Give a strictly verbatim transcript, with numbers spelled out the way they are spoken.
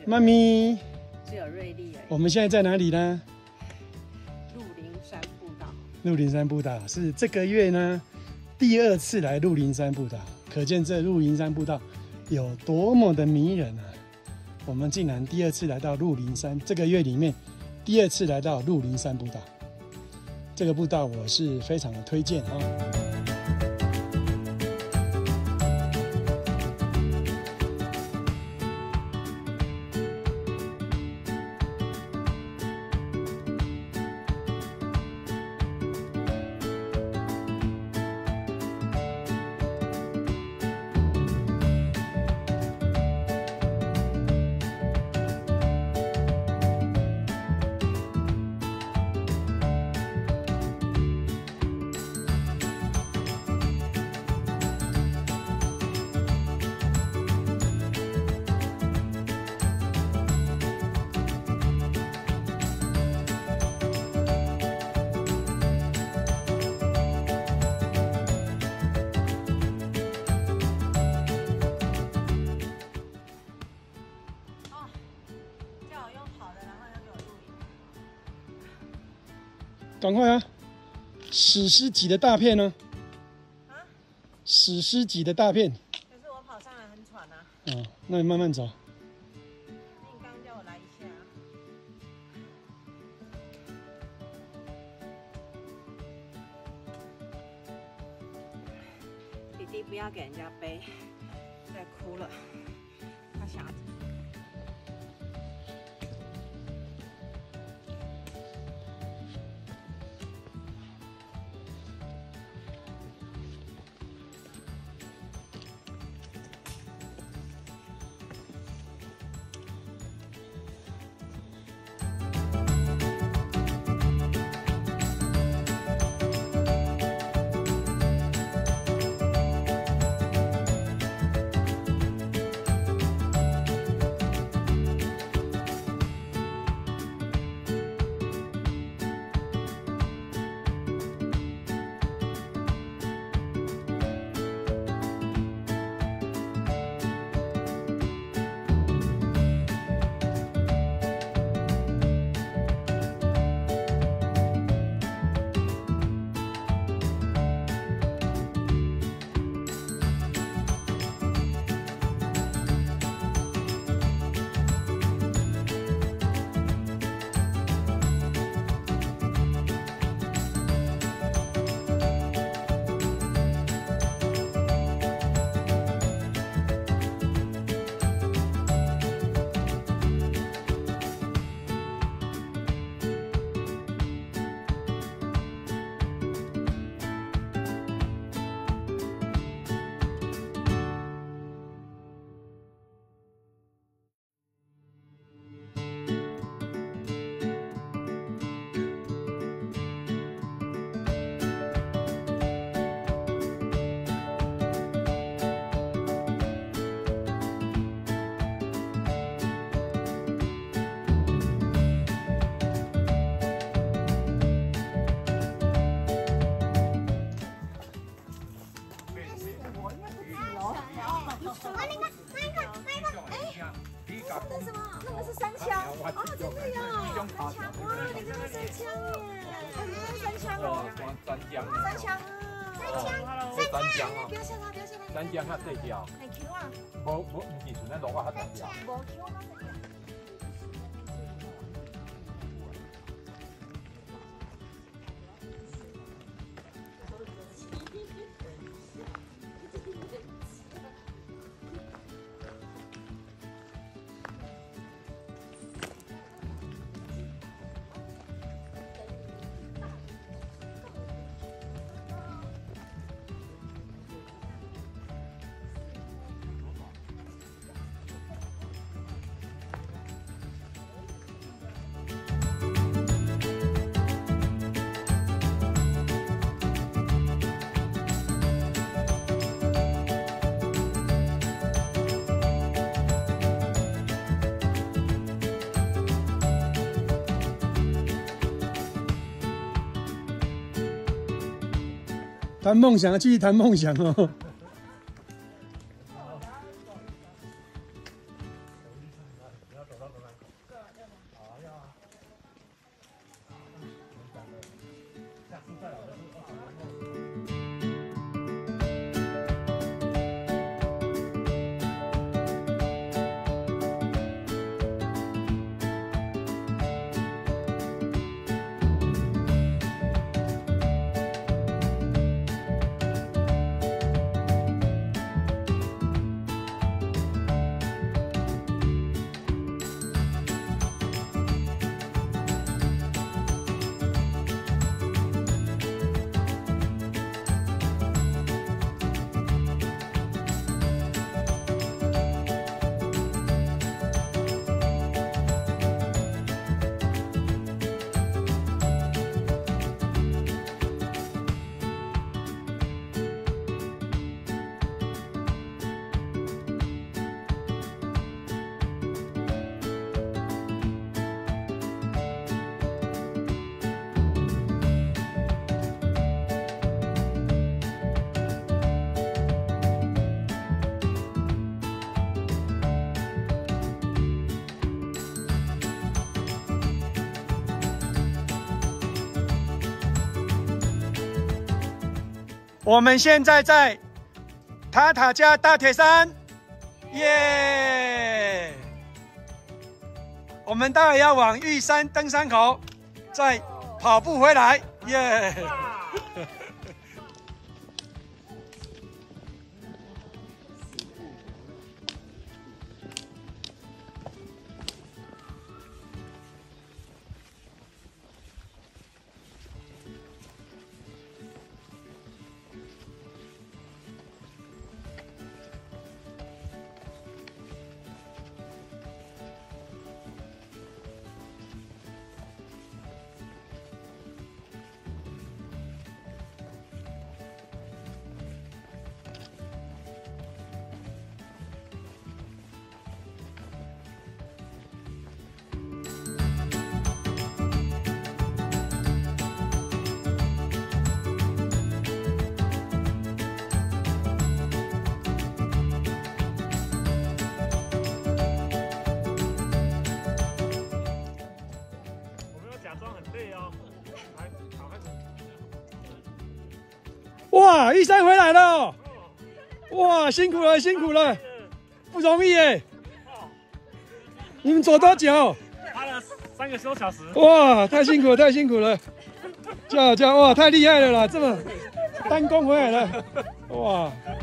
妈咪， 只有瑞丽而已。 我们现在在哪里呢？ 鹿林山步道。 鹿林山步道是这个月呢第二次来鹿林山步道，可见这鹿林山步道有多么的迷人啊！我们竟然第二次来到鹿林山，这个月里面第二次来到鹿林山步道，这个步道我是非常的推荐啊。赶快啊！史诗级的大片呢、啊？啊？史诗级的大片。 可是我跑上来很喘啊。 嗯，那你慢慢走。 你刚刚叫我来一下、啊。弟弟不要给人家背，再哭了。他想。 那什么？那个是三枪哦，真的呀！三枪哇，你这个三枪耶！三枪哦， 三枪， 三枪啊！三枪，三枪啊！不要吓他，不要吓他。 三枪较细条。 很 Q 啊！ 无无，唔是像咱路啊较长条。 无 Q 啊！ 谈梦想，继续谈梦想哦。 我们现在在塔塔加大铁山，耶！我们待会要往玉山登山口，再跑步回来，耶！哇，玉山回来了！哇，辛苦了，辛苦了，不容易耶！你们走多久？ 爬了三个多小时。 哇，太辛苦了，太辛苦了！加油加油！哇，太厉害了啦，这么单攻回来了，哇！